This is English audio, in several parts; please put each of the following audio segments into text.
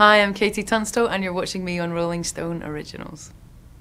Hi, I'm Katie Tunstall and you're watching me on Rolling Stone Originals.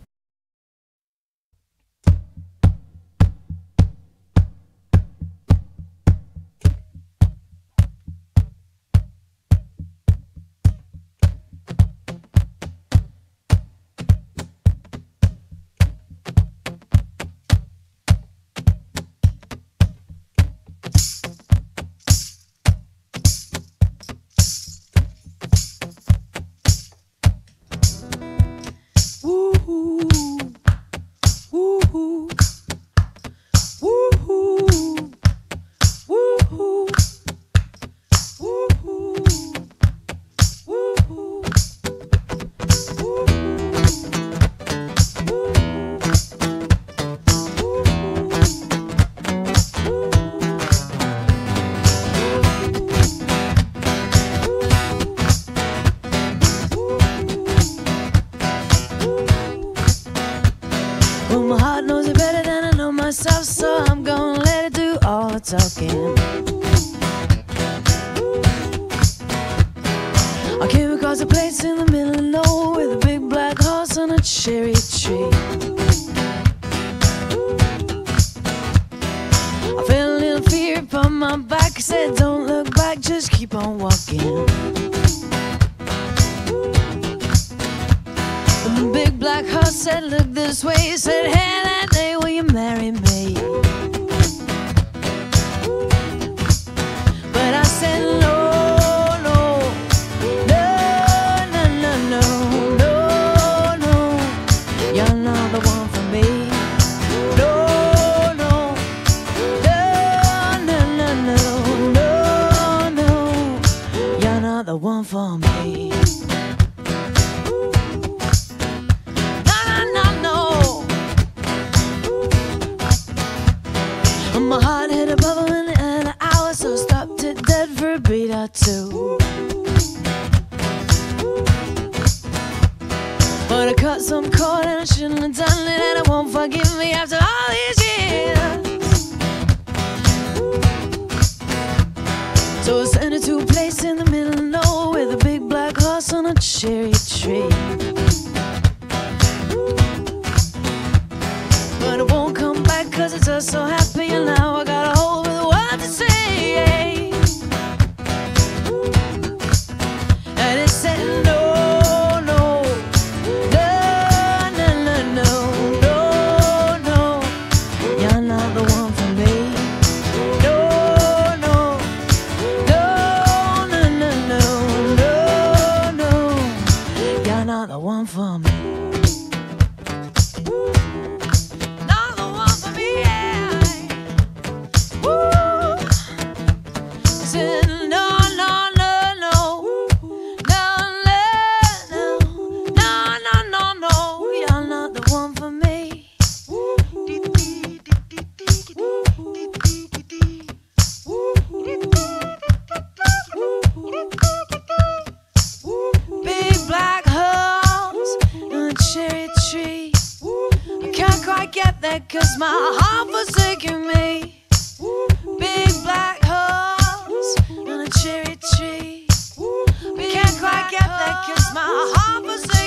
Well, my heart knows it better than I know myself, so I'm gonna let it do all the talking. I came across a place in the middle of nowhere with a big black horse and a cherry tree. I felt a little fear upon my back. I said, don't look back, just keep on walking. The big black horse said, look this way. He said, hey, that day will you marry me? But I said, no, no, no, no, no, no, no, no, you're not the one for me. No, no, no, no, no, no, no, no, you're not the one for me. My heart hit a bubble in an hour, so I stopped it dead for a beat or two. But I cut some cord and I shouldn't have done it, and it won't forgive me after all these years. So I sent her to a place in the middle of nowhere with a big black horse on a cherry tree. But it won't come back 'cause it's just so happy, and now I got a hold of the world to say. And it said no, no, no, no, no, no, no, no, you're not the one for me. No, no, no, no, no, no, no, no, you're not the one for me. Get that 'cause my heart forsaking me. Big black horse and a cherry tree. I can't quite get that 'cause my heart forsaking me.